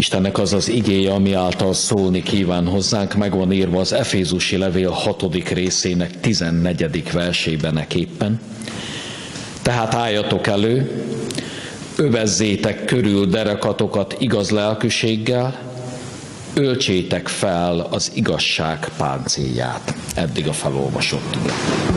Istennek az az igéje, ami által szólni kíván hozzánk, meg van írva az Efézusi levél 6. részének 14. versébeneképpen. Tehát álljatok elő, övezzétek körül derekatokat igaz lelkűséggel, öltsétek fel az igazság páncélját. Eddig a felolvasott ige.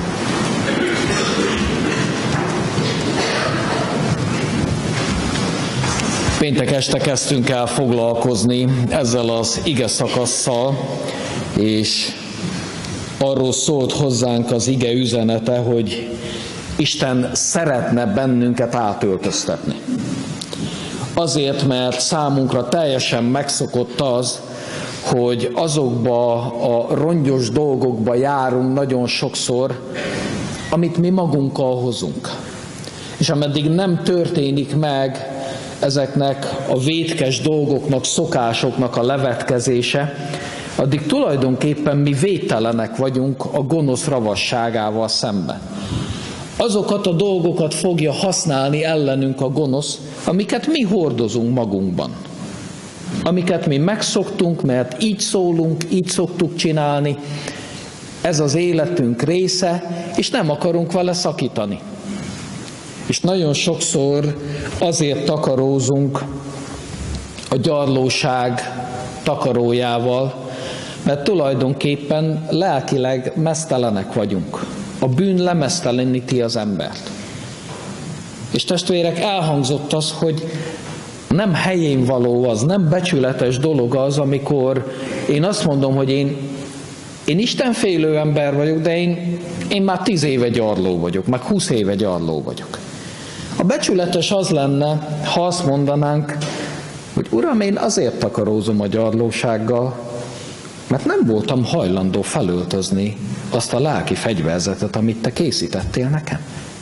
Péntek este kezdtünk el foglalkozni ezzel az ige szakasszal, és arról szólt hozzánk az ige üzenete, hogy Isten szeretne bennünket átöltöztetni. Azért, mert számunkra teljesen megszokott az, hogy azokba a rongyos dolgokba járunk nagyon sokszor, amit mi magunkkal hozunk. És ameddig nem történik meg ezeknek a vétkes dolgoknak, szokásoknak a levetkezése, addig tulajdonképpen mi védtelenek vagyunk a gonosz ravasságával szemben. Azokat a dolgokat fogja használni ellenünk a gonosz, amiket mi hordozunk magunkban. Amiket mi megszoktunk, mert így szólunk, így szoktuk csinálni. Ez az életünk része, és nem akarunk vele szakítani. És nagyon sokszor azért takarózunk a gyarlóság takarójával, mert tulajdonképpen lelkileg meztelenek vagyunk. A bűn lemezteleníti az embert. És testvérek, elhangzott az, hogy nem helyén való az, nem becsületes dolog az, amikor én azt mondom, hogy én istenfélő ember vagyok, de én már 10 éve gyarló vagyok, meg 20 éve gyarló vagyok. A becsületes az lenne, ha azt mondanánk, hogy Uram, én azért takarózom a gyarlósággal, mert nem voltam hajlandó felöltözni azt a lelki fegyverzetet, amit te készítettél nekem.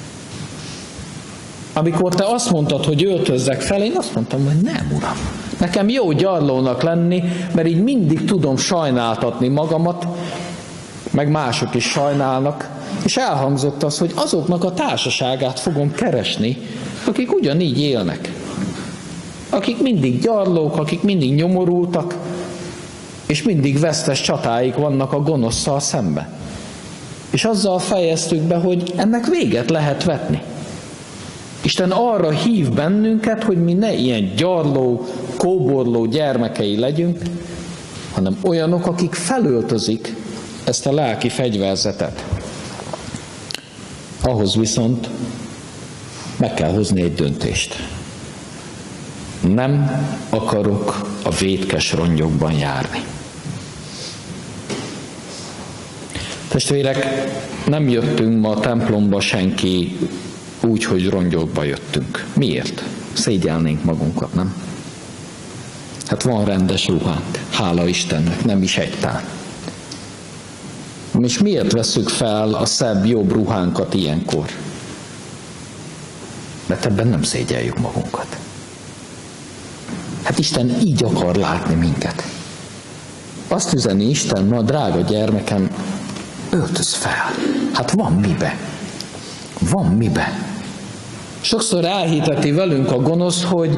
Amikor te azt mondtad, hogy öltözzek fel, én azt mondtam, hogy nem, Uram. Nekem jó gyarlónak lenni, mert így mindig tudom sajnáltatni magamat, meg mások is sajnálnak, és elhangzott az, hogy azoknak a társaságát fogom keresni, akik ugyanígy élnek. Akik mindig gyarlók, akik mindig nyomorultak, és mindig vesztes csatáik vannak a gonoszszal szembe. És azzal fejeztük be, hogy ennek véget lehet vetni. Isten arra hív bennünket, hogy mi ne ilyen gyarló, kóborló gyermekei legyünk, hanem olyanok, akik felöltözik ezt a lelki fegyverzetet. Ahhoz viszont meg kell hozni egy döntést. Nem akarok a vétkes rongyokban járni. Testvérek, nem jöttünk ma a templomba senki úgy, hogy rongyokba jöttünk. Miért? Szégyelnénk magunkat, nem? Hát van rendes ruhánk, hála Istennek, nem is egytán. És miért vesszük fel a szebb, jobb ruhánkat ilyenkor? Mert ebben nem szégyeljük magunkat. Hát Isten így akar látni minket. Azt üzeni Isten, na drága gyermekem, öltöz fel. Hát van mibe. Van mibe. Sokszor elhiteti velünk a gonosz, hogy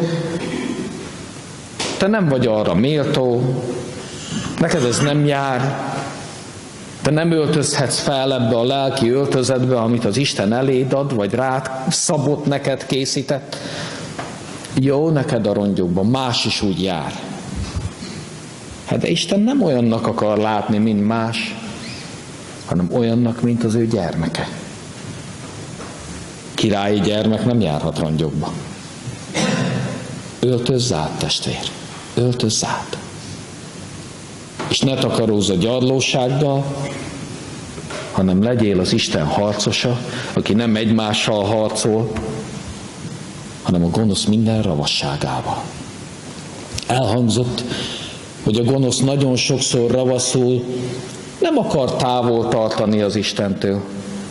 te nem vagy arra méltó, neked ez nem jár, te nem öltözhetsz fel ebbe a lelki öltözetbe, amit az Isten eléd ad, vagy rád szabott, neked készített. Jó neked a rongyokban, más is úgy jár. Hát de Isten nem olyannak akar látni, mint más, hanem olyannak, mint az ő gyermeke. Királyi gyermek nem járhat rongyokba. Öltözz át, testvér, öltözz át. És ne takarózz a gyarlósággal, hanem legyél az Isten harcosa, aki nem egymással harcol, hanem a gonosz minden ravasságával. Elhangzott, hogy a gonosz nagyon sokszor ravaszul, nem akar távol tartani az Istentől.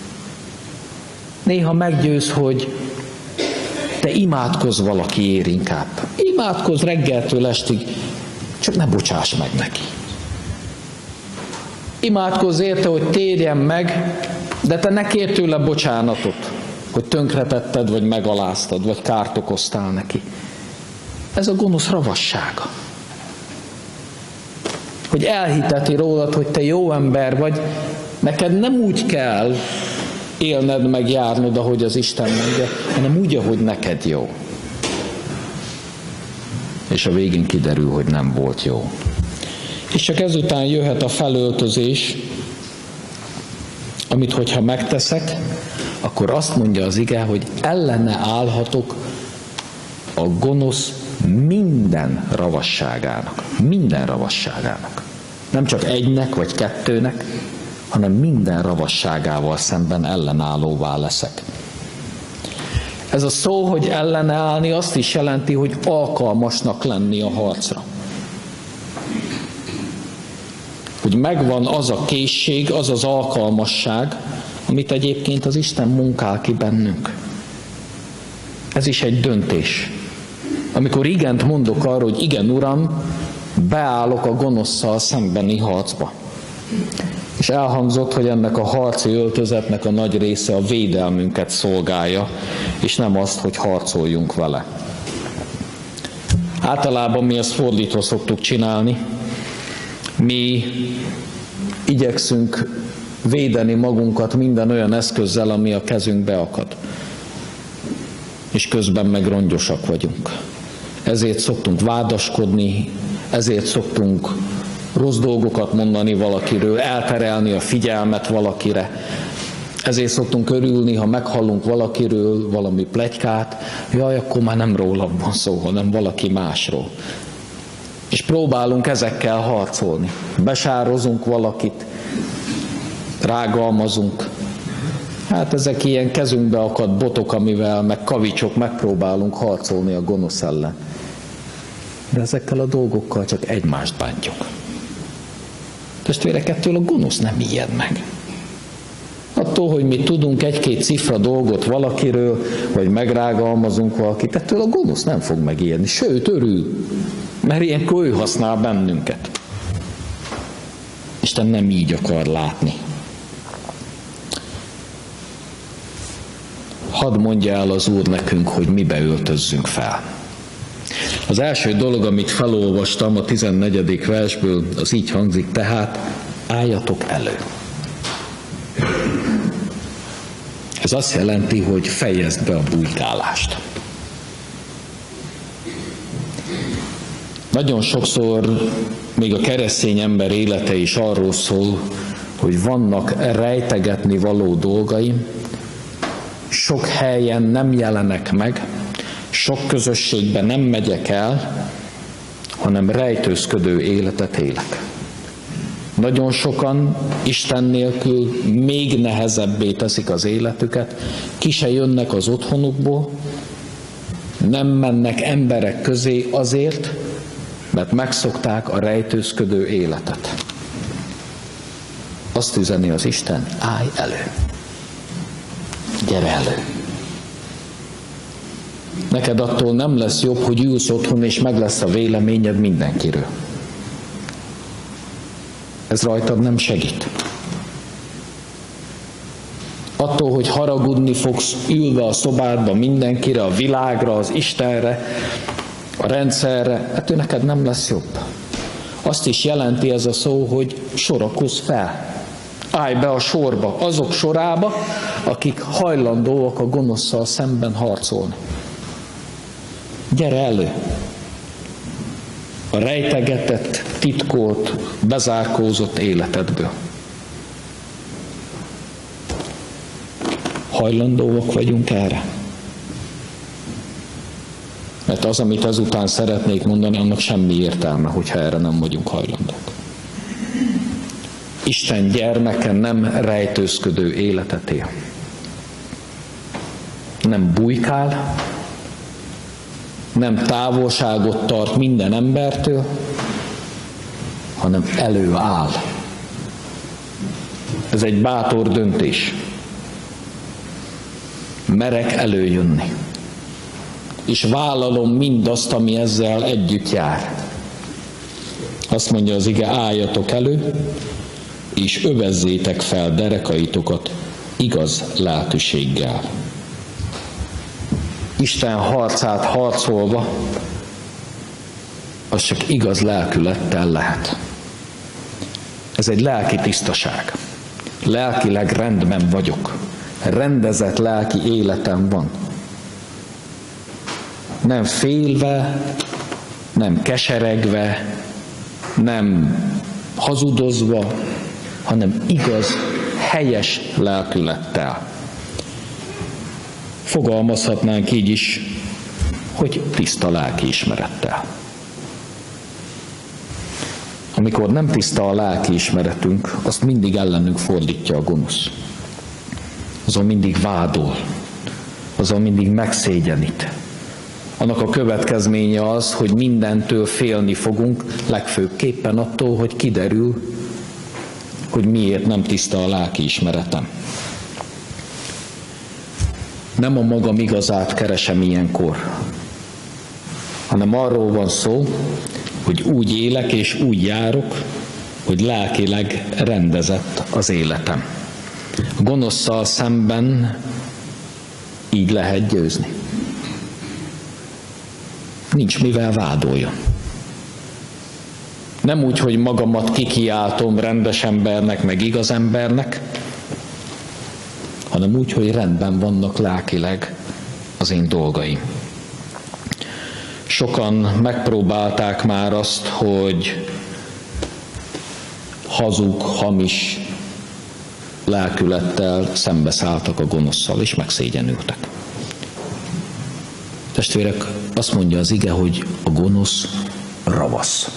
Néha meggyőz, hogy te imádkozz valakiért inkább. Imádkozz reggeltől estig, csak ne bocsáss meg neki. Imádkozz érte, hogy térjen meg, de te ne kérj tőle bocsánatot, hogy tönkretetted, vagy megaláztad, vagy kárt okoztál neki. Ez a gonosz ravassága. hogy elhiteti rólad, hogy te jó ember vagy, neked nem úgy kell élned meg járnod, ahogy az Isten mondja, hanem úgy, ahogy neked jó. És a végén kiderül, hogy nem volt jó. És csak ezután jöhet a felöltözés, amit hogyha megteszek, akkor azt mondja az ige, hogy ellene állhatok a gonosz minden ravasságának. Minden ravasságának. Nem csak egynek vagy kettőnek, hanem minden ravasságával szemben ellenállóvá leszek. Ez a szó, hogy ellene állni, azt is jelenti, hogy alkalmasnak lenni a harcra. Hogy megvan az a készség, az az alkalmasság, amit egyébként az Isten munkál ki bennünk. Ez is egy döntés. Amikor igent mondok arra, hogy igen, Uram, beállok a gonoszszal szembeni harcba. És elhangzott, hogy ennek a harci öltözetnek a nagy része a védelmünket szolgálja, és nem azt, hogy harcoljunk vele. Általában mi ezt fordítva szoktuk csinálni. Mi igyekszünk védeni magunkat minden olyan eszközzel, ami a kezünkbe akad. És közben meg rongyosak vagyunk. Ezért szoktunk vádaskodni, ezért szoktunk rossz dolgokat mondani valakiről, elterelni a figyelmet valakire. Ezért szoktunk örülni, ha meghallunk valakiről valami pletykát, jaj, akkor már nem rólam van szó, hanem valaki másról. És próbálunk ezekkel harcolni. Besározunk valakit, rágalmazunk. Hát ezek ilyen kezünkbe akadt botok, amivel meg kavicsok megpróbálunk harcolni a gonosz ellen. De ezekkel a dolgokkal csak egymást bántjuk. Testvérek, ettől a gonosz nem ijed meg. Attól, hogy mi tudunk egy-két cifra dolgot valakiről, vagy megrágalmazunk valakit, ettől a gonosz nem fog megijedni. Sőt, örül, mert ilyenkor ő használ bennünket. Isten nem így akar látni. Hadd mondja el az Úr nekünk, hogy mibe öltözzünk fel. Az első dolog, amit felolvastam a 14. versből, az így hangzik, tehát álljatok elő. Ez azt jelenti, hogy fejezd be a bujkálást. Nagyon sokszor még a keresztény ember élete is arról szól, hogy vannak rejtegetni való dolgaim, sok helyen nem jelenek meg, sok közösségben nem megyek el, hanem rejtőzködő életet élek. Nagyon sokan Isten nélkül még nehezebbé teszik az életüket, ki se jönnek az otthonukból, nem mennek emberek közé azért, mert megszokták a rejtőzködő életet. Azt üzeni az Isten, állj elő! Gyere elő! Neked attól nem lesz jobb, hogy ülsz otthon, és meg lesz a véleményed mindenkiről. Ez rajtad nem segít. Attól, hogy haragudni fogsz ülve a szobádba mindenkire, a világra, az Istenre, a rendszerre, ettől neked nem lesz jobb. Azt is jelenti ez a szó, hogy sorakozz fel. Állj be a sorba, azok sorába, akik hajlandóak a gonoszszal szemben harcolni. Gyere elő! A rejtegetett, titkolt, bezárkózott életedből. Hajlandóak vagyunk erre? Mert az, amit ezután szeretnék mondani, annak semmi értelme, hogyha erre nem vagyunk hajlandók. Isten gyermeke nem rejtőzködő életet él. Nem bujkál, nem távolságot tart minden embertől, hanem előáll. Ez egy bátor döntés. Merek előjönni. És vállalom mindazt, ami ezzel együtt jár. Azt mondja az ige, álljatok elő, és övezzétek fel derekaitokat igaz lelkűséggel. Isten harcát harcolva, az csak igaz lelkülettel lehet. Ez egy lelki tisztaság. Lelkileg rendben vagyok. Rendezett lelki életem van. Nem félve, nem keseregve, nem hazudozva, hanem igaz, helyes lelkülettel. Fogalmazhatnánk így is, hogy tiszta lelkiismerettel. Amikor nem tiszta a lelkiismeretünk, azt mindig ellenünk fordítja a gonosz. Azon mindig vádol, azon mindig megszégyenít. Annak a következménye az, hogy mindentől félni fogunk, legfőképpen attól, hogy kiderül, hogy miért nem tiszta a lelkiismeretem. Nem a magam igazát keresem ilyenkor, hanem arról van szó, hogy úgy élek és úgy járok, hogy lelkileg rendezett az életem. A gonosszal szemben így lehet győzni. Nincs mivel vádoljon. Nem úgy, hogy magamat kikiáltom rendes embernek, meg igaz embernek, hanem úgy, hogy rendben vannak lelkileg az én dolgaim. Sokan megpróbálták már azt, hogy hazug, hamis lelkülettel szembeszálltak a gonoszszal, és megszégyenültek. Testvérek, azt mondja az ige, hogy a gonosz ravasz.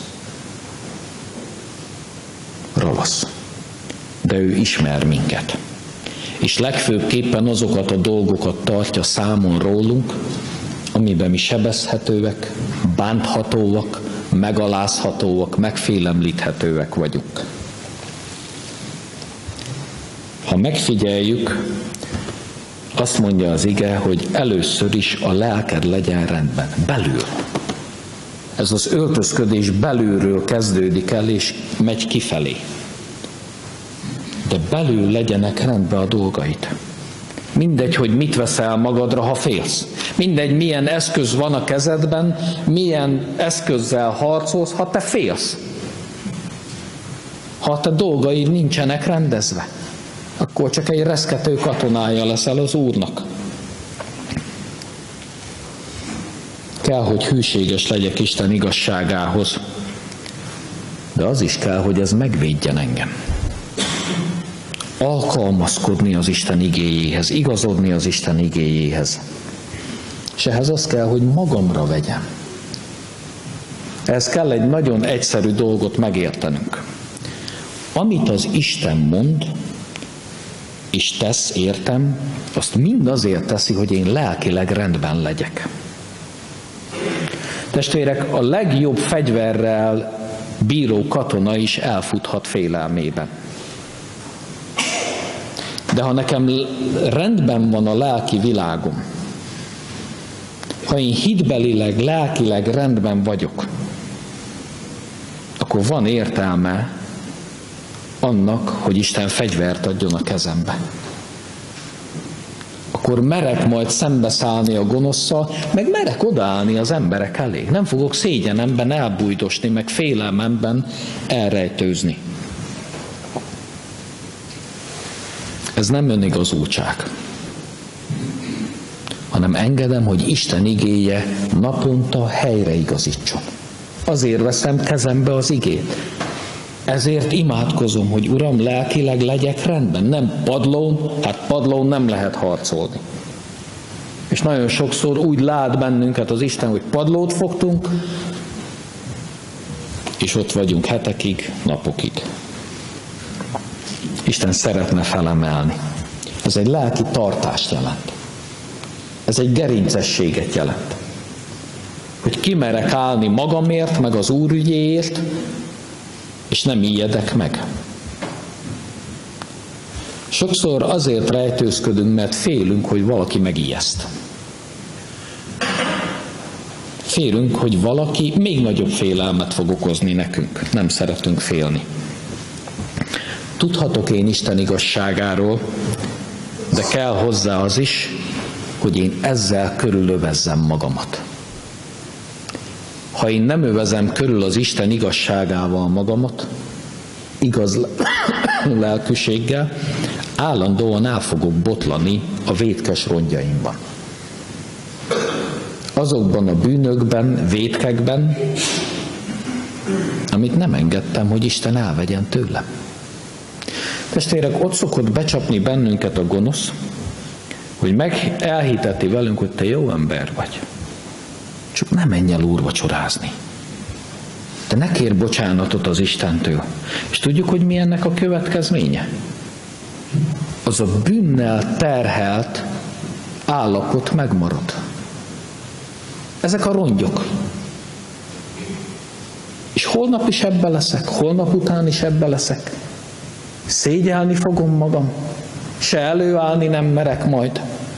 Ravasz. De ő ismer minket. És legfőképpen azokat a dolgokat tartja számon rólunk, amiben mi sebezhetőek, bánthatóak, megalázhatóak, megfélemlíthetőek vagyunk. Ha megfigyeljük, azt mondja az ige, hogy először is a lelked legyen rendben, belül. Ez az öltözködés belülről kezdődik el, és megy kifelé. De belül legyenek rendben a dolgaid. Mindegy, hogy mit veszel magadra, ha félsz. Mindegy, milyen eszköz van a kezedben, milyen eszközzel harcolsz, ha te félsz. Ha a te dolgaid nincsenek rendezve, akkor csak egy reszkető katonája leszel az Úrnak. Kell, hogy hűséges legyek Isten igazságához, de az is kell, hogy ez megvédjen engem. Alkalmazkodni az Isten igéjéhez, igazodni az Isten igéjéhez. És ehhez az kell, hogy magamra vegyem. Ehhez kell egy nagyon egyszerű dolgot megértenünk. Amit az Isten mond, és tesz, értem, azt mind azért teszi, hogy én lelkileg rendben legyek. Testvérek, a legjobb fegyverrel bíró katona is elfuthat félelmében. De ha nekem rendben van a lelki világom, ha én hitbelileg, lelkileg rendben vagyok, akkor van értelme annak, hogy Isten fegyvert adjon a kezembe. Akkor merek majd szembeszállni a gonosszal, meg merek odaállni az emberek elé. Nem fogok szégyenemben elbújdosni, meg félelmemben elrejtőzni. Ez nem önigazultság, hanem engedem, hogy Isten igéje naponta helyreigazítson. Azért veszem kezembe az igét. Ezért imádkozom, hogy Uram, lelkileg legyek rendben. Nem padlón, hát padlón nem lehet harcolni. És nagyon sokszor úgy lát bennünket az Isten, hogy padlót fogtunk, és ott vagyunk hetekig, napokig. Isten szeretne felemelni. Ez egy lelki tartást jelent. Ez egy gerincességet jelent. Hogy kimerek állni magamért, meg az Úr ügyéért, és nem ijedek meg. Sokszor azért rejtőzködünk, mert félünk, hogy valaki megijeszt. Félünk, hogy valaki még nagyobb félelmet fog okozni nekünk. Nem szeretünk félni. Tudhatok én Isten igazságáról, de kell hozzá az is, hogy én ezzel körülövezzem magamat. Ha én nem övezem körül az Isten igazságával magamat, igaz lelkűséggel, állandóan el fogok botlani a vétkes rongyaimban. Azokban a bűnökben, vétkekben, amit nem engedtem, hogy Isten elvegyen tőlem. Testvérek, ott szokott becsapni bennünket a gonosz, hogy elhiteti velünk, hogy te jó ember vagy. Csak ne menj el úrvacsorázni. Te ne kérj bocsánatot az Istentől. És tudjuk, hogy mi ennek a következménye? Az a bűnnel terhelt állapot megmarad. Ezek a rongyok. És holnap is ebbe leszek, holnap után is ebbe leszek. Szégyelni fogom magam, se előállni nem merek majd.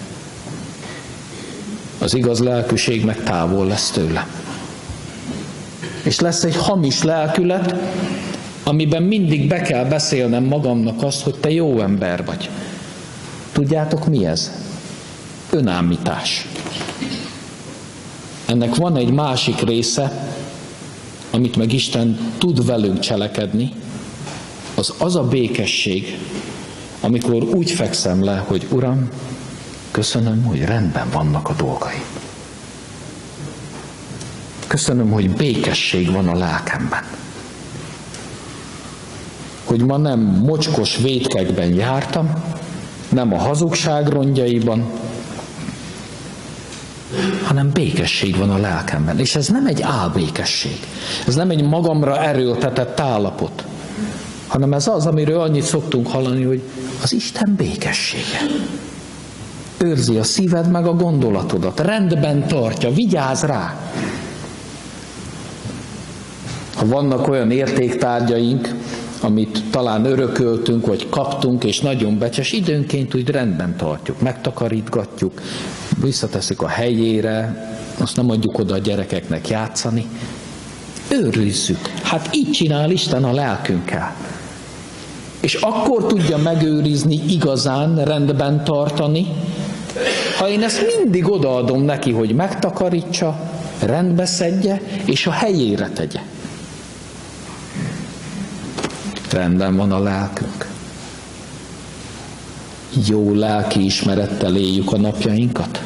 Az igaz lelkűség meg távol lesz tőle. És lesz egy hamis lelkület, amiben mindig be kell beszélnem magamnak azt, hogy te jó ember vagy. Tudjátok mi ez? Önállítás. Ennek van egy másik része, amit meg Isten tud velünk cselekedni, az a békesség, amikor úgy fekszem le, hogy Uram, köszönöm, hogy rendben vannak a dolgaim. Köszönöm, hogy békesség van a lelkemben. Hogy ma nem mocskos vétkekben jártam, nem a hazugság rongyaiban, hanem békesség van a lelkemben. És ez nem egy álbékesség. Ez nem egy magamra erőltetett állapot, hanem ez az, amiről annyit szoktunk hallani, hogy az Isten békessége. Őrzi a szíved meg a gondolatodat, rendben tartja, vigyázz rá. Ha vannak olyan értéktárgyaink, amit talán örököltünk, vagy kaptunk, és nagyon becses, időnként úgy rendben tartjuk, megtakarítgatjuk, visszateszik a helyére, azt nem adjuk oda a gyerekeknek játszani. Őrizzük. Hát így csinál Isten a lelkünkkel. És akkor tudja megőrizni, igazán rendben tartani, ha én ezt mindig odaadom neki, hogy megtakarítsa, rendbe szedje, és a helyére tegye. Rendben van a lelkünk. Jó lelki ismerettel éljük a napjainkat.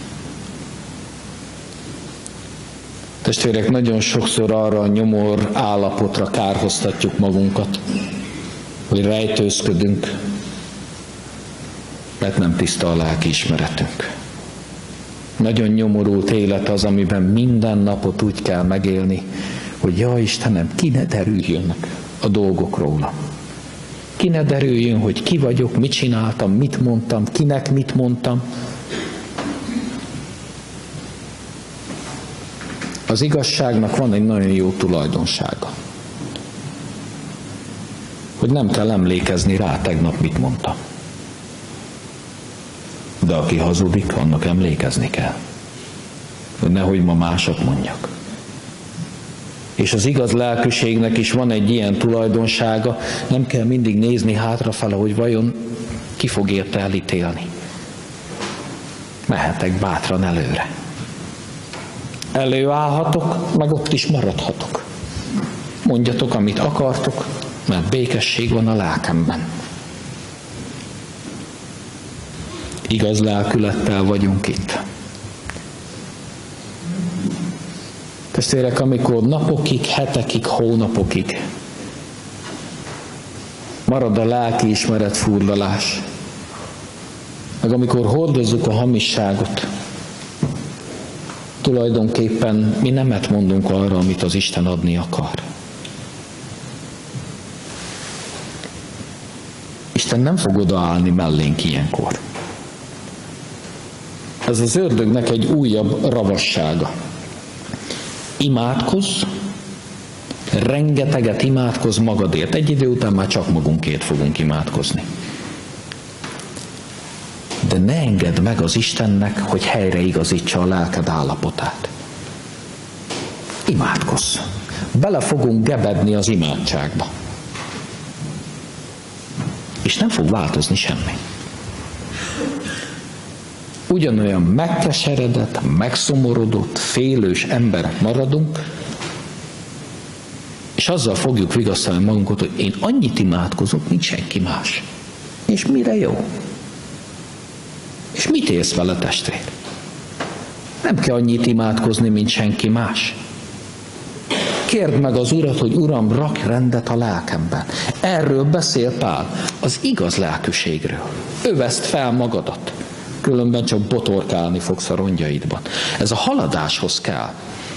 Testvérek, nagyon sokszor arra a nyomor állapotra kárhoztatjuk magunkat, hogy rejtőzködünk, mert nem tiszta a lelki ismeretünk. Nagyon nyomorult élet az, amiben minden napot úgy kell megélni, hogy ja Istenem, ki ne derüljönnek a dolgok róla. Ki ne derüljön, hogy ki vagyok, mit csináltam, mit mondtam, kinek mit mondtam. Az igazságnak van egy nagyon jó tulajdonsága. Hogy nem kell emlékezni rá, tegnap mit mondtam. De aki hazudik, annak emlékezni kell. Hogy nehogy ma mások mondjak. És az igaz lelkűségnek is van egy ilyen tulajdonsága, nem kell mindig nézni hátrafele, hogy vajon ki fog érte elítélni. Mehetek bátran előre. Előállhatok, meg ott is maradhatok. Mondjatok, amit akartok, mert békesség van a lelkemben. Igaz lelkülettel vagyunk itt. Testvérek, amikor napokig, hetekig, hónapokig marad a lelkiismeret furdalás, meg amikor hordozzuk a hamisságot, tulajdonképpen mi nemet mondunk arra, amit az Isten adni akar. Isten nem fog odaállni mellénk ilyenkor. Ez az ördögnek egy újabb ravassága. Imádkozz, rengeteget imádkozz magadért. Egy idő után már csak magunkért fogunk imádkozni. De ne engedd meg az Istennek, hogy helyreigazítsa a lelked állapotát. Imádkozz. Bele fogunk gebedni az imádságba. És nem fog változni semmi. Ugyanolyan megkeseredett, megszomorodott, félős emberek maradunk, és És azzal fogjuk vigasztalni magunkat, hogy én annyit imádkozok, mint senki más. És mire jó? És mit élsz vele, testvér? Nem kell annyit imádkozni, mint senki más. Kérd meg az Urat, hogy Uram, rakj rendet a lelkemben. Erről beszél Pál, az igaz lelkűségről. Öveszd fel magadat, különben csak botorkálni fogsz a rongyaidban. Ez a haladáshoz kell.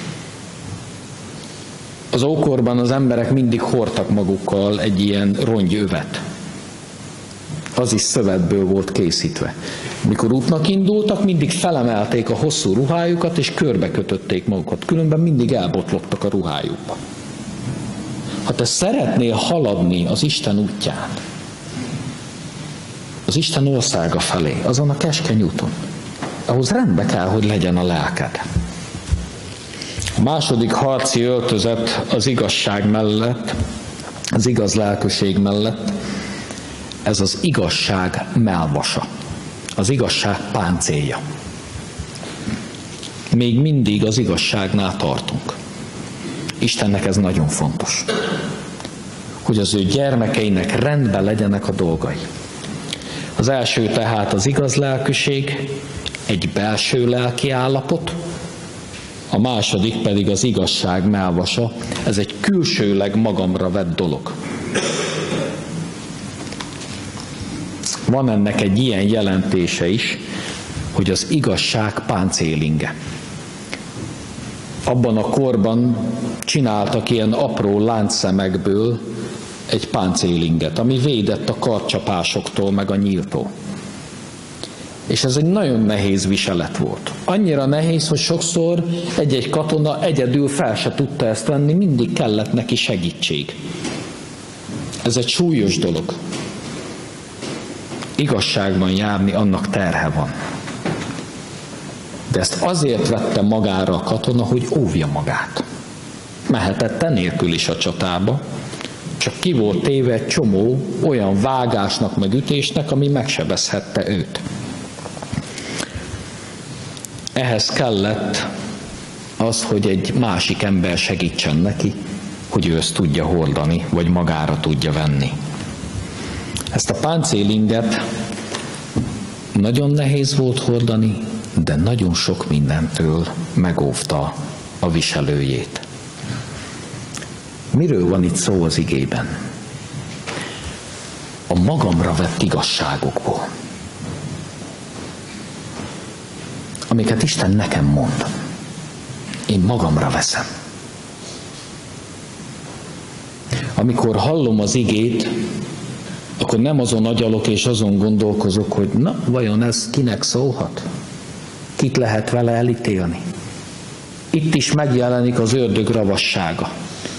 Az ókorban az emberek mindig hordtak magukkal egy ilyen rongyövet. Az is szövetből volt készítve. Mikor útnak indultak, mindig felemelték a hosszú ruhájukat, és körbe kötötték magukat. Különben mindig elbotlottak a ruhájukba. Ha te szeretnél haladni az Isten útján, az Isten országa felé, azon a keskeny úton, ahhoz rendbe kell, hogy legyen a lelked. A második harci öltözet az igazság mellett, az igaz lelkűség mellett, ez az igazság mellvasa, az igazság páncélja. Még mindig az igazságnál tartunk. Istennek ez nagyon fontos, hogy az ő gyermekeinek rendben legyenek a dolgai. Az első tehát az igaz lelkűség, egy belső lelki állapot, a második pedig az igazság mellvasa, ez egy külsőleg magamra vett dolog. Van ennek egy ilyen jelentése is, hogy az igazság páncélinge. Abban a korban csináltak ilyen apró láncszemekből egy páncélinget, ami védett a karcsapásoktól meg a nyíltól. És ez egy nagyon nehéz viselet volt. Annyira nehéz, hogy sokszor egy-egy katona egyedül fel se tudta ezt venni, mindig kellett neki segítség. Ez egy súlyos dolog. Igazságban járni, annak terhe van. De ezt azért vette magára a katona, hogy óvja magát. Mehetett enélkül is a csatába, csak ki volt téve egy csomó olyan vágásnak meg ütésnek, ami megsebezhette őt. Ehhez kellett az, hogy egy másik ember segítsen neki, hogy ő ezt tudja hordani, vagy magára tudja venni. Ezt a páncélinget nagyon nehéz volt hordani, de nagyon sok mindentől megóvta a viselőjét. Miről van itt szó az igében? A magamra vett igazságokból, amiket Isten nekem mond. Én magamra veszem. Amikor hallom az igét, akkor nem azon agyalok és azon gondolkozok, hogy na, vajon ez kinek szólhat? Kit lehet vele elítélni? Itt is megjelenik az ördög ravassága.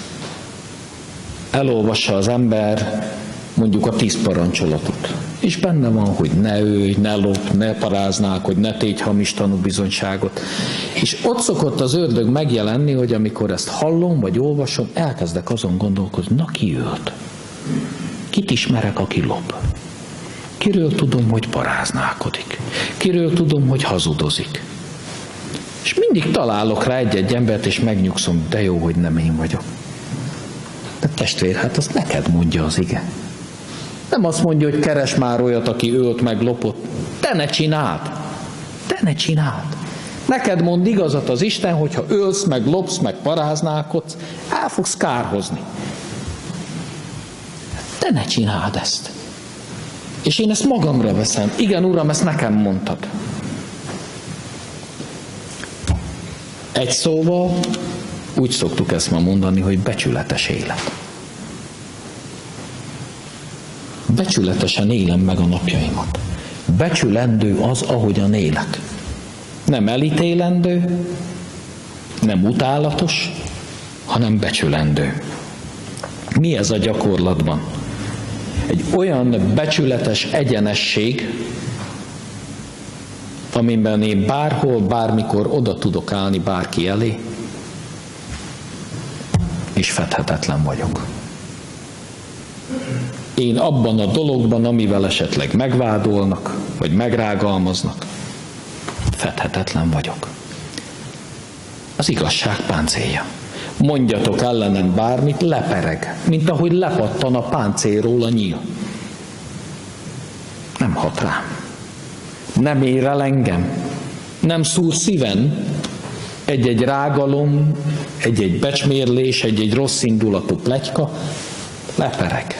Elolvassa az ember mondjuk a 10 parancsolatot. És benne van, hogy ne ölj, ne lopj, ne paráználkodj, ne tégy hamis tanúbizonyságot. És ott szokott az ördög megjelenni, hogy amikor ezt hallom, vagy olvasom, elkezdek azon gondolkozni, na ki ölt? Kit ismerek, aki lop? Kiről tudom, hogy paráználkodik? Kiről tudom, hogy hazudozik? És mindig találok rá egy-egy embert, és megnyugszom, de jó, hogy nem én vagyok. De testvér, hát azt neked mondja az ige. Nem azt mondja, hogy keres már olyat, aki ölt meg lopott. Te ne csináld! Te ne csináld! Neked mond igazat az Isten, hogyha ölsz, meg lopsz, meg paráználkodsz, el fogsz kárhozni. Te ne csináld ezt! És én ezt magamra veszem. Igen, Uram, ezt nekem mondtad. Egy szóval úgy szoktuk ezt ma mondani, hogy becsületes élet. Becsületesen élem meg a napjaimat. Becsülendő az, ahogyan élek. Nem elítélendő, nem utálatos, hanem becsülendő. Mi ez a gyakorlatban? Egy olyan becsületes egyenesség, amiben én bárhol, bármikor oda tudok állni bárki elé, és fedhetetlen vagyok. Én abban a dologban, amivel esetleg megvádolnak, vagy megrágalmaznak, fedhetetlen vagyok. Az igazság páncélja. Mondjatok ellenem bármit, lepereg, mint ahogy lepattan a páncélról a nyíl. Nem hat rám. Nem ér el engem. Nem szúr szíven. Egy-egy rágalom, egy-egy becsmérlés, egy-egy rossz indulatú pletyka lepereg.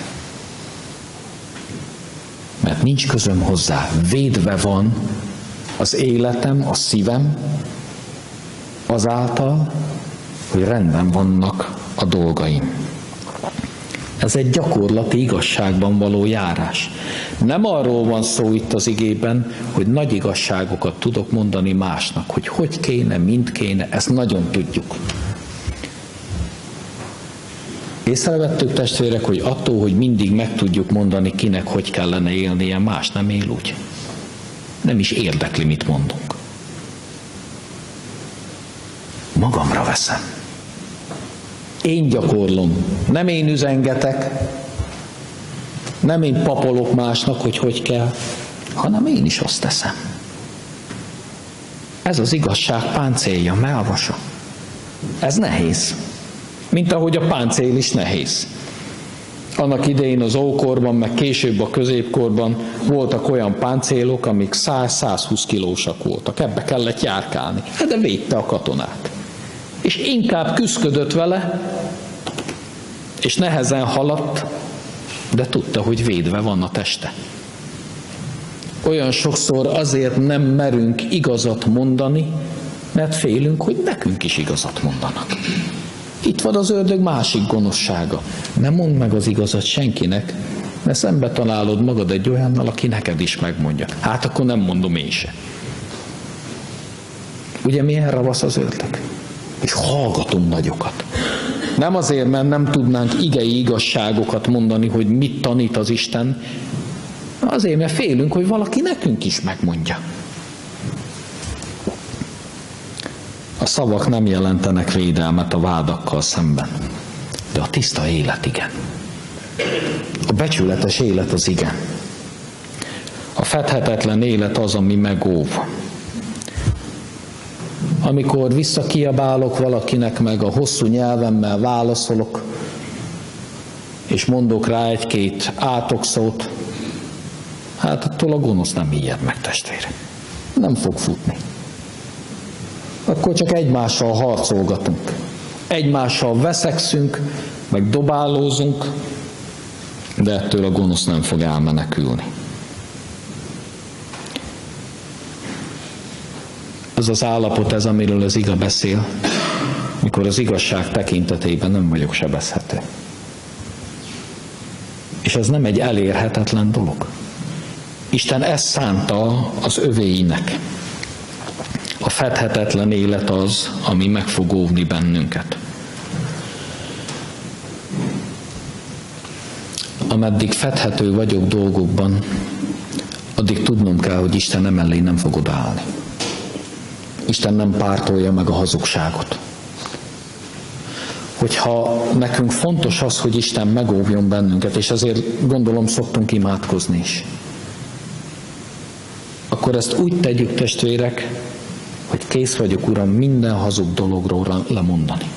Mert nincs közöm hozzá. Védve van az életem, a szívem, azáltal, hogy rendben vannak a dolgaim. Ez egy gyakorlati igazságban való járás. Nem arról van szó itt az igében, hogy nagy igazságokat tudok mondani másnak, hogy kéne, mint kéne, ezt nagyon tudjuk. Észrevettük, testvérek, hogy attól, hogy mindig meg tudjuk mondani, kinek hogy kellene élnie, más nem él úgy. Nem is érdekli, mit mondunk. Magamra veszem. Én gyakorlom. Nem én üzengetek, nem én papolok másnak, hogy kell, hanem én is azt teszem. Ez az igazság páncélja, melvasa. Ez nehéz. Mint ahogy a páncél is nehéz. Annak idején az ókorban, meg később a középkorban voltak olyan páncélok, amik 100-120 kilósak voltak. Ebbe kellett járkálni. De védte a katonát. És inkább küszködött vele, és nehezen haladt, de tudta, hogy védve van a teste. Olyan sokszor azért nem merünk igazat mondani, mert félünk, hogy nekünk is igazat mondanak. Itt van az ördög másik gonoszsága. Nem mondd meg az igazat senkinek, mert szembe találod magad egy olyannal, aki neked is megmondja. Hát akkor nem mondom én se. Ugye milyen ravasz az ördög? És hallgatunk nagyokat. Nem azért, mert nem tudnánk igei igazságokat mondani, hogy mit tanít az Isten, azért, mert félünk, hogy valaki nekünk is megmondja. A szavak nem jelentenek védelmet a vádakkal szemben, de a tiszta élet igen. A becsületes élet az igen. A fedhetetlen élet az, ami megóv. Amikor visszakiabálok valakinek, meg a hosszú nyelvemmel válaszolok, és mondok rá egy-két átokszót, hát attól a gonosz nem ijed meg, testvére. Nem fog futni. Akkor csak egymással harcolgatunk. Egymással veszekszünk, meg dobálózunk, de ettől a gonosz nem fog elmenekülni. Ez az állapot, ez, amiről az iga beszél, mikor az igazság tekintetében nem vagyok sebezhető. És ez nem egy elérhetetlen dolog. Isten ezt szánta az övéinek. A fedhetetlen élet az, ami meg fog óvni bennünket. Ameddig fedhető vagyok dolgokban, addig tudnom kell, hogy Isten emellé nem fog odaállni. Isten nem pártolja meg a hazugságot. Hogyha nekünk fontos az, hogy Isten megóvjon bennünket, és azért gondolom szoktunk imádkozni is, akkor ezt úgy tegyük, testvérek, hogy kész vagyok, Uram, minden hazug dologról lemondani.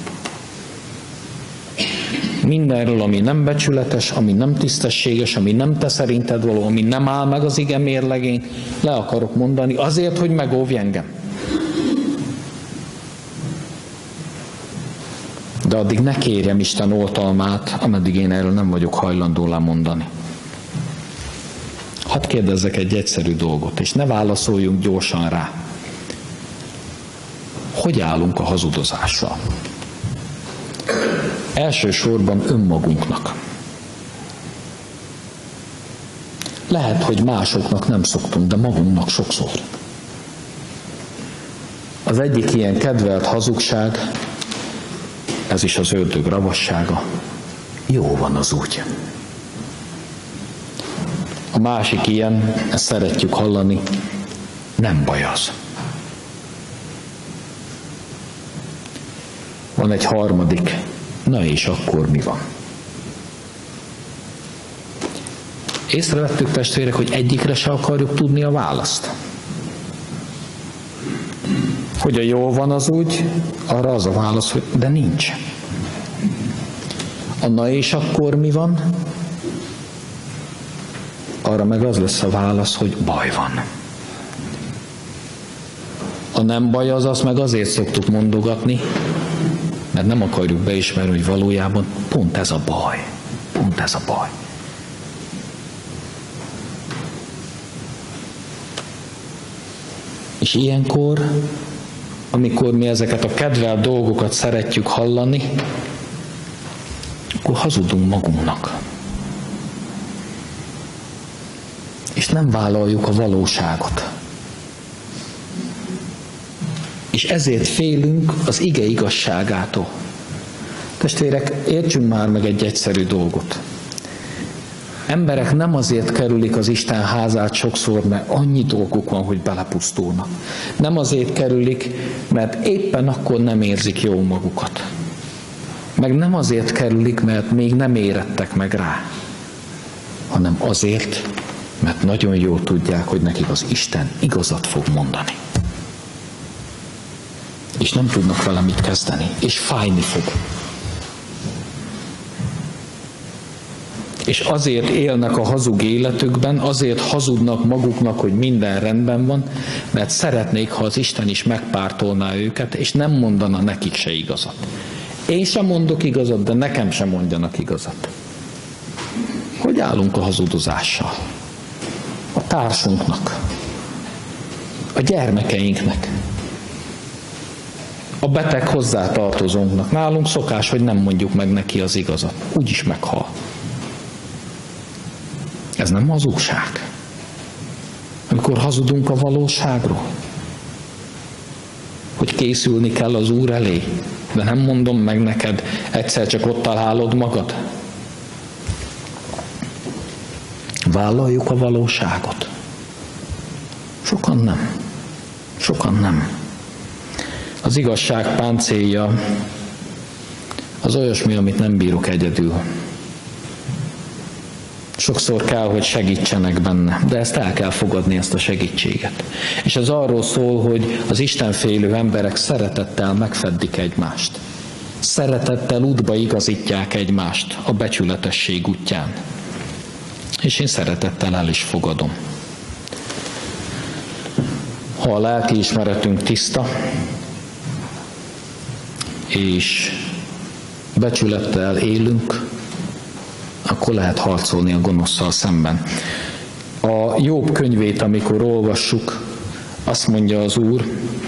Mindenről, ami nem becsületes, ami nem tisztességes, ami nem te szerinted való, ami nem áll meg az ige mérlegén, le akarok mondani azért, hogy megóvj engem. De addig ne kérjem Isten oltalmát, ameddig én erről nem vagyok hajlandó lemondani. Hadd kérdezzek egy egyszerű dolgot, és ne válaszoljunk gyorsan rá. Hogy állunk a hazudozással? Elsősorban önmagunknak. Lehet, hogy másoknak nem szoktunk, de magunknak sokszor. Az egyik ilyen kedvelt hazugság, ez is az ördög ravassága. Jó van az úgy. A másik ilyen, ezt szeretjük hallani, nem baj az. Van egy harmadik, na és akkor mi van? Észrevettük, testvérek, hogy egyikre se akarjuk tudni a választ. Hogy a jól van az úgy, arra az a válasz, hogy de nincs. Na és akkor mi van? Arra meg az lesz a válasz, hogy baj van. A nem baj az, azt meg azért szoktuk mondogatni, mert nem akarjuk beismerni, hogy valójában pont ez a baj. Pont ez a baj. És ilyenkor, amikor mi ezeket a kedvelt dolgokat szeretjük hallani, akkor hazudunk magunknak. És nem vállaljuk a valóságot. És ezért félünk az ige igazságától. Testvérek, értsünk már meg egy egyszerű dolgot. Emberek nem azért kerülik az Isten házát sokszor, mert annyi dolguk van, hogy belepusztulnak. Nem azért kerülik, mert éppen akkor nem érzik jól magukat. Meg nem azért kerülik, mert még nem érettek meg rá, hanem azért, mert nagyon jól tudják, hogy nekik az Isten igazat fog mondani. És nem tudnak vele mit kezdeni, és fájni fog. És azért élnek a hazug életükben, azért hazudnak maguknak, hogy minden rendben van, mert szeretnék, ha az Isten is megpártolná őket, és nem mondana nekik se igazat. Én sem mondok igazat, de nekem sem mondjanak igazat. Hogy állunk a hazudozással? A társunknak, a gyermekeinknek, a beteg hozzátartozónknak. Nálunk szokás, hogy nem mondjuk meg neki az igazat. Úgyis meghal. Ez nem hazugság. Amikor hazudunk a valóságról, hogy készülni kell az Úr elé, de nem mondom meg neked, egyszer csak ott találod magad. Vállaljuk a valóságot. Sokan nem. Sokan nem. Az igazság páncélja az olyasmi, amit nem bírok egyedül. Sokszor kell, hogy segítsenek benne, de ezt el kell fogadni, ezt a segítséget. És ez arról szól, hogy az istenfélő emberek szeretettel megfeddik egymást. Szeretettel útba igazítják egymást a becsületesség útján. És én szeretettel el is fogadom. Ha a lelkiismeretünk tiszta, és becsülettel élünk, akkor lehet harcolni a gonoszszal szemben. A Jobb könyvét, amikor olvassuk, azt mondja az Úr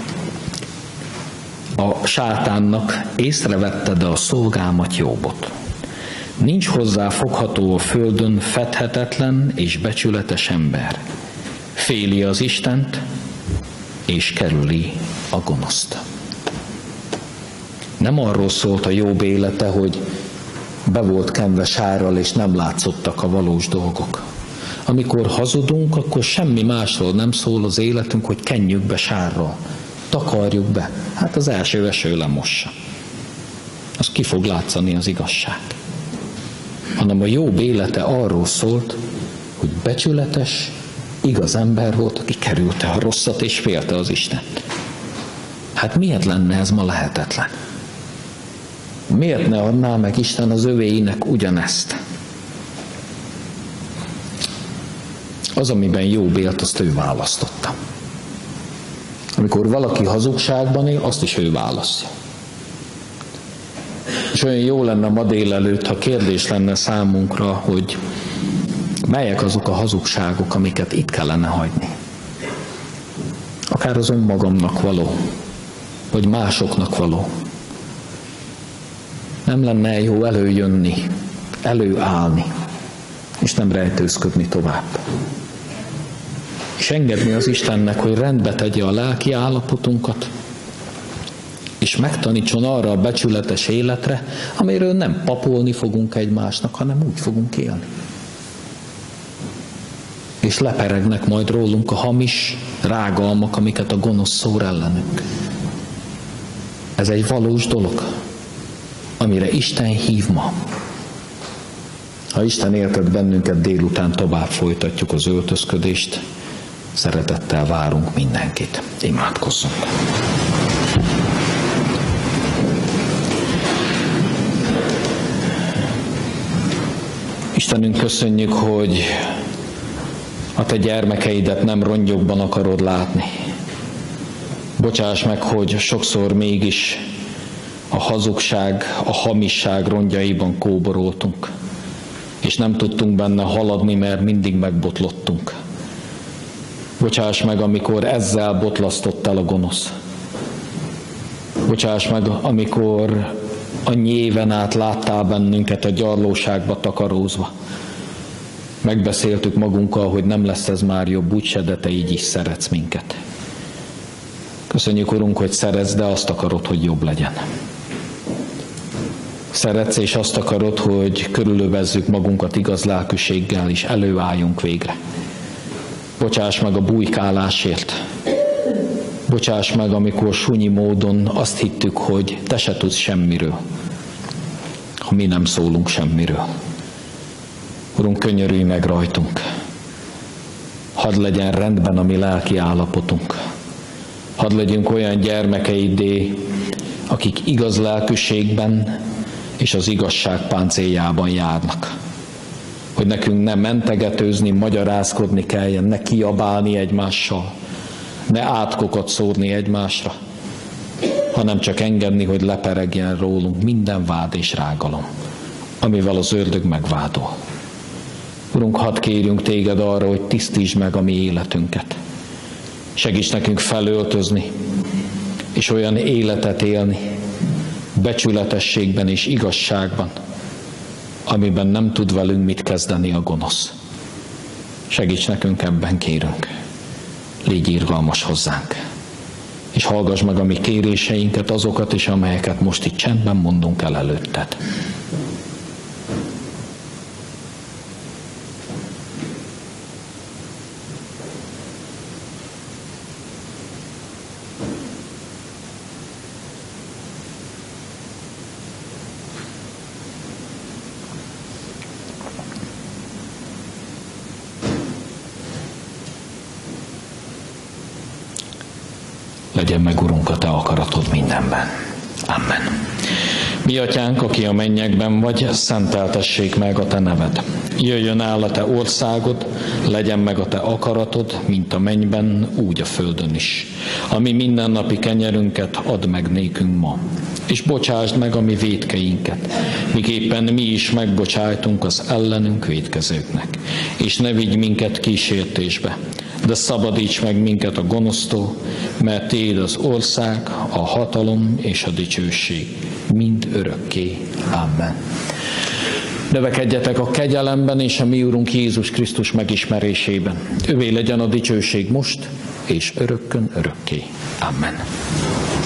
a sátánnak, észrevetted a szolgámat Jobbot. Nincs hozzá fogható a földön fedhetetlen és becsületes ember. Féli az Istent, és kerüli a gonoszt. Nem arról szólt a Jobb élete, hogy be volt kenve sárral, és nem látszottak a valós dolgok. Amikor hazudunk, akkor semmi másról nem szól az életünk, hogy kenjük be sárral. Takarjuk be. Hát az első eső lemossa. Az ki fog látszani az igazság. Hanem a Jobb élete arról szólt, hogy becsületes, igaz ember volt, aki kerülte a rosszat és félte az Istent. Hát miért lenne ez ma lehetetlen? Miért ne adná meg Isten az övéinek ugyanezt? Az, amiben Jobb élt, azt ő választotta. Amikor valaki hazugságban él, azt is ő választja. És olyan jó lenne ma délelőtt, ha kérdés lenne számunkra, hogy melyek azok a hazugságok, amiket itt kellene hagyni. Akár az önmagamnak való, vagy másoknak való. Nem lenne jó előjönni, előállni, és nem rejtőzködni tovább. És engedni az Istennek, hogy rendbe tegye a lelki állapotunkat, és megtanítson arra a becsületes életre, amiről nem papolni fogunk egymásnak, hanem úgy fogunk élni. És leperegnek majd rólunk a hamis rágalmak, amiket a gonosz szór ellenünk. Ez egy valós dolog, amire Isten hív ma. Ha Isten éltet bennünket, délután tovább folytatjuk az öltözködést. Szeretettel várunk mindenkit. Imádkozzunk! Istenünk, köszönjük, hogy a Te gyermekeidet nem rongyokban akarod látni. Bocsáss meg, hogy sokszor mégis a hazugság, a hamisság rongyaiban kóboroltunk, és nem tudtunk benne haladni, mert mindig megbotlottunk. Bocsáss meg, amikor ezzel botlasztott el a gonosz. Bocsáss meg, amikor a nyéven át láttál bennünket a gyarlóságba takarózva. Megbeszéltük magunkkal, hogy nem lesz ez már jobb, úgyse, de Te így is szeretsz minket. Köszönjük, Urunk, hogy szeretsz, de azt akarod, hogy jobb legyen. Szeretsz, és azt akarod, hogy körülövezzük magunkat igaz lelkűséggel, és előálljunk végre. Bocsáss meg a bujkálásért. Bocsáss meg, amikor sunyi módon azt hittük, hogy Te se tudsz semmiről, ha mi nem szólunk semmiről. Urunk, könyörülj meg rajtunk. Hadd legyen rendben a mi lelki állapotunk. Hadd legyünk olyan gyermekeidé, akik igaz lelkűségben és az igazság páncéljában járnak. Hogy nekünk ne mentegetőzni, magyarázkodni kelljen, ne kiabálni egymással, ne átkokat szórni egymásra, hanem csak engedni, hogy leperegjen rólunk minden vád és rágalom, amivel az ördög megvádol. Urunk, hadd kérjünk Téged arra, hogy tisztítsd meg a mi életünket. Segíts nekünk felöltözni, és olyan életet élni, becsületességben és igazságban, amiben nem tud velünk mit kezdeni a gonosz. Segíts nekünk ebben, kérünk. Légy irgalmas hozzánk, és hallgass meg a mi kéréseinket, azokat is, amelyeket most itt csendben mondunk el előtted. Legyen meg, Urunk, a Te akaratod mindenben. Amen. Mi Atyánk, aki a mennyekben vagy, szenteltessék meg a Te neved. Jöjjön el a Te országod, legyen meg a Te akaratod, mint a mennyben, úgy a földön is. A mi mindennapi kenyerünket add meg nékünk ma, és bocsásd meg a mi vétkeinket, miképpen mi is megbocsájtunk az ellenünk vétkezőknek. És ne vigy minket kísértésbe, de szabadíts meg minket a gonosztól, mert Tiéd az ország, a hatalom és a dicsőség mind örökké. Amen. Növekedjetek a kegyelemben és a mi Urunk Jézus Krisztus megismerésében. Övé legyen a dicsőség most és örökkön örökké. Amen.